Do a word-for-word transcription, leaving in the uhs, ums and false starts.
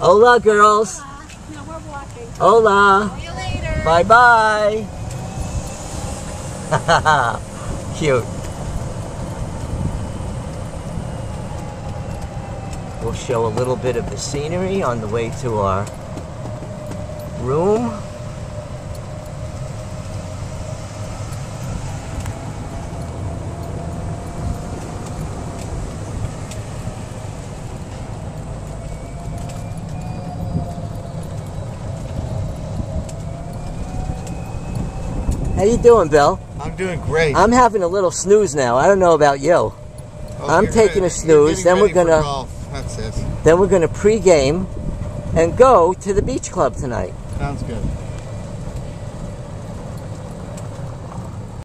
Hola, girls. No, we're walking. Hola. See you later. Bye-bye. Cute. We'll show a little bit of the scenery on the way to our room. How you doing, Bill? I'm doing great. I'm having a little snooze now. I don't know about you. Oh, I'm taking ready. a snooze. Then we're gonna. That's it. Then we're gonna pre-game and go to the beach club tonight. Sounds good.